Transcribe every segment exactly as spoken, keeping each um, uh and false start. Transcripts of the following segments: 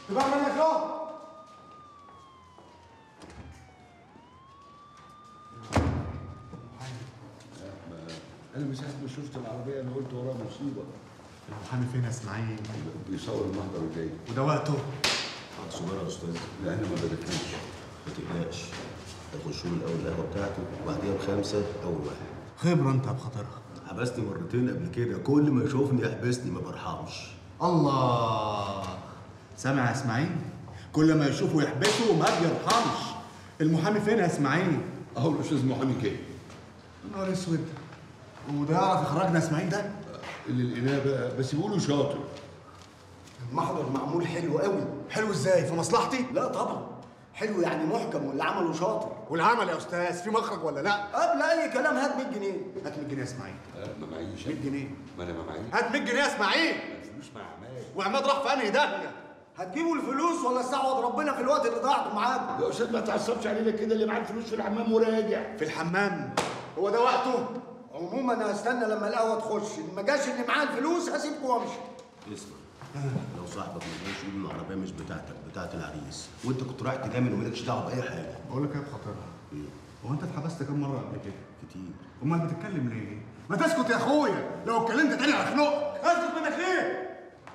تبقى منك له. انا من ساعه ما شفت العربيه انا قلت وراها مصيبه. المحامي فين يا اسماعيل؟ بيصور المحضر الجاي. وده وقته؟ حاجة صغيرة يا أستاذ. لا احنا ما بدأناش. ما تقلقش. هيخشوا له الأول القهوة بتاعته وبعديها بخمسة أول واحد. خبرة أنت بخاطرها. حبسني مرتين قبل كده، كل ما يشوفني يحبسني ما برحمش. الله، سامع يا اسماعيل؟ كل ما يشوفه يحبسه وما بيرحمش. المحامي فين يا اسماعيل؟ اهو الاستاذ محامي جاي. نهار اسود، وده يعرف يخرجنا يا اسماعيل ده؟ اللي لقيناه بقى بس بيقولوا شاطر. المحضر معمول حلو قوي. حلو ازاي؟ في مصلحتي؟ لا طبعا، حلو يعني محكم واللي عمله شاطر. والعمل يا استاذ في مخرج ولا لا؟ قبل اي كلام هات مية جنيه. هات مية جنيه يا اسماعيل. آه ما معيش. مية جنيه. ما انا ما معيش. هات مية جنيه يا اسماعيل. الفلوس مع عماد. وعماد راح في انهي داهيه؟ هتجيبوا الفلوس ولا استعوض ربنا في الوقت اللي ضيعته معاكم؟ يا استاذ ما تعصبش علينا كده، اللي معاه الفلوس في الحمام وراجع. في الحمام؟ هو ده وقته؟ عموما انا هستنى لما القهوه تخش، اللي ما جاش اللي معاه الفلوس هسيبكم وامشي. اسمع، لو صاحبك ما جاش يقول العربية مش بتاعتك، بتاعت العريس، وأنت كنت رايح تجامل ومالكش دعوة بأي حاجة. بقول لك ايه بخاطرها؟ إيه؟ هو انت اتحبست كام مره قبل كده؟ كتير. امال بتتكلم ليه؟ ما تسكت يا اخويا، لو اتكلمت تاني هخنقك. اسكت منك ليه؟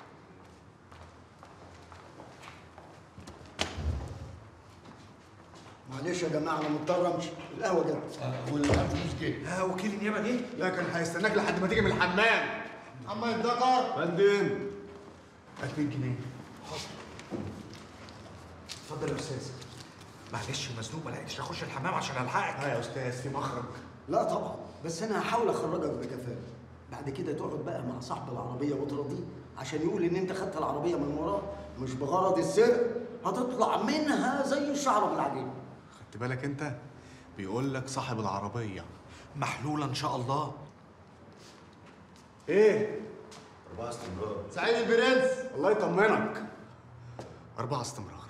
معلش يا جماعه انا مضطر امشي، القهوه جت. آه واللي معاه الفلوس جه. ها وكيل النيابه جه؟ لا كان هيستناك لحد ما تيجي من الحمام. محمد الدكر. فندم. هات مية جنيه. حاضر. اتفضل يا استاذ. معلش مزنوق ما لقيتش اخش الحمام عشان الحقك. ها يا استاذ في مخرج. لا طبعا، بس انا هحاول اخرجك بكفاءه. بعد كده تقعد بقى مع صاحب العربيه وتراضيه عشان يقول ان انت خدت العربيه من وراه مش بغرض السرقه، هتطلع منها زي الشعره بالعجين. خدت بالك انت؟ بيقول لك صاحب العربيه محلوله ان شاء الله. ايه؟ أربعة استمرار. سعيد البرنس الله يطمنك. أربعة استمرار.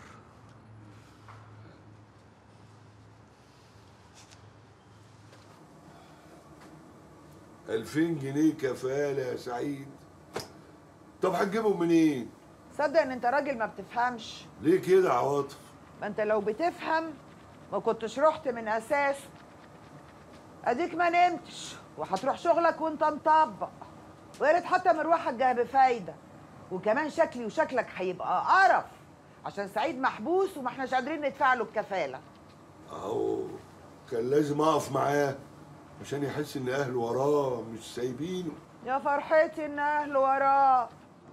ألفين جنيه كفالة يا سعيد. طب هتجيبهم منين؟ صدق ان انت راجل ما بتفهمش. ليه كده يا عواطف؟ ما انت لو بتفهم ما كنتش رحت من اساسه. اديك ما نمتش وهتروح شغلك وانت مطبق، ويا ريت حتى مروحك جايه بفايده. وكمان شكلي وشكلك هيبقى قرف عشان سعيد محبوس وما احناش قادرين ندفع له الكفاله. اهو كان لازم اقف معاه عشان يحس ان اهله وراه مش سايبينه. يا فرحتي ان اهله وراه.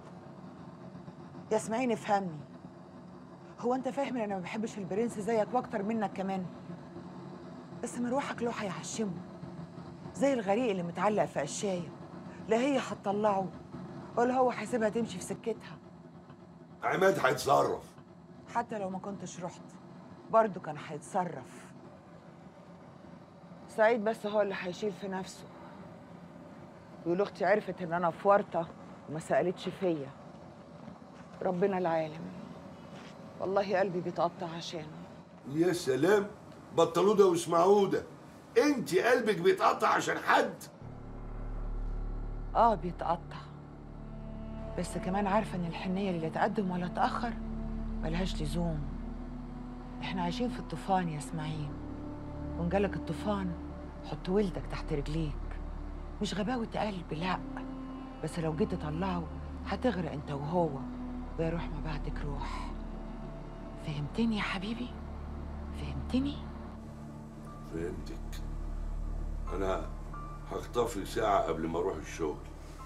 يا اسماعيل افهمني، هو انت فاهم ان انا ما بحبش البرنس زيك واكتر منك كمان؟ بس مروحك له هيعشمه زي الغريق اللي متعلق في قشايه، لا هي هتطلعه ولا هو هيسيبها تمشي في سكتها. عماد هيتصرف. حتى لو ما كنتش رحت برضه كان هيتصرف. سعيد بس هو اللي هيشيل في نفسه. يقول اختي عرفت ان انا في ورطه وما سالتش فيا. ربنا العالم، والله قلبي بيتقطع عشانه. يا سلام، بطلوا ده واسمعوا ده. انت قلبك بيتقطع عشان حد؟ اه بيتقطع، بس كمان عارفه ان الحنيه اللي لا تقدم ولا تاخر ملهاش لزوم. احنا عايشين في الطوفان يا اسماعيل، وان جالك الطوفان حط ولدك تحت رجليك. مش غباوة قلب لا، بس لو جيت تطلعه هتغرق انت وهو، ويا روح ما بعدك روح. فهمتني يا حبيبي؟ فهمتني؟ فهمتك. انا هخطف ساعة قبل ما اروح الشغل.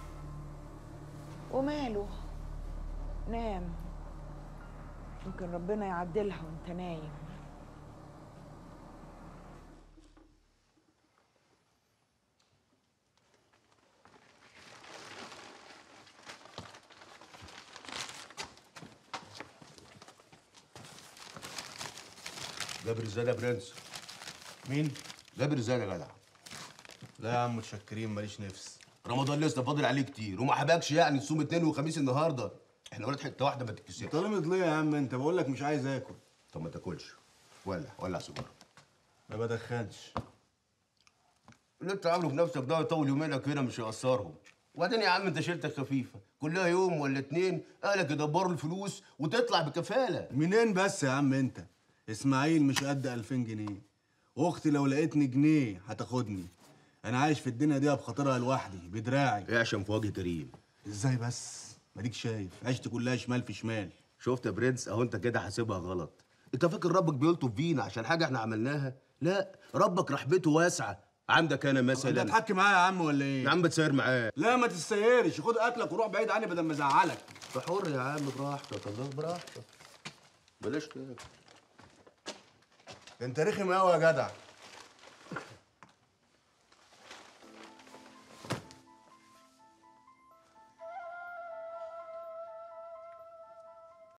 وماله، نام، يمكن ربنا يعدلها وانت نايم. جابر الزاد يا برنس. مين؟ جابر الزاد يا جدع. لا يا عم متشكرين، ماليش نفس. رمضان لسه فاضل عليه كتير وما حبكش يعني تصوم اثنين وخميس النهارده. احنا ولاد حته واحده ما تتكسرش. طالما ليه يا عم انت؟ بقول لك مش عايز اكل. طب ما تاكلش. ولع ولع سيجاره. ما بدخنش. اللي انت عامله في نفسك ده يطول يومين كده مش هيأثرهم. وبعدين يا عم انت شيلتك خفيفه، كلها يوم ولا اتنين اهلك يدبروا الفلوس وتطلع بكفاله. منين بس يا عم انت؟ اسماعيل مش قد ألفين جنيه، واختي لو لقيتني جنيه هتاخدني. انا عايش في الدنيا دي بخاطرها لوحدي بدراعي. ايه عشان في وجه كريم؟ ازاي بس؟ ما ديك شايف عيشتي كلها شمال في شمال. شفت يا برنس؟ اهو انت كده حاسبها غلط. انت فاكر ربك بيلطف فينا عشان حاجه احنا عملناها؟ لا، ربك رحمته واسعه. عندك انا مثلا. انت هتحكي معايا يا عم ولا ايه؟ يا عم بتسير معاه. لا ما تتسيرش، خد اكلك وروح بعيد عني بدل ما ازعلك. انت حر يا عم، براحتك. الله براحتك، بلاش كده. انت رخم قوي يا جدع.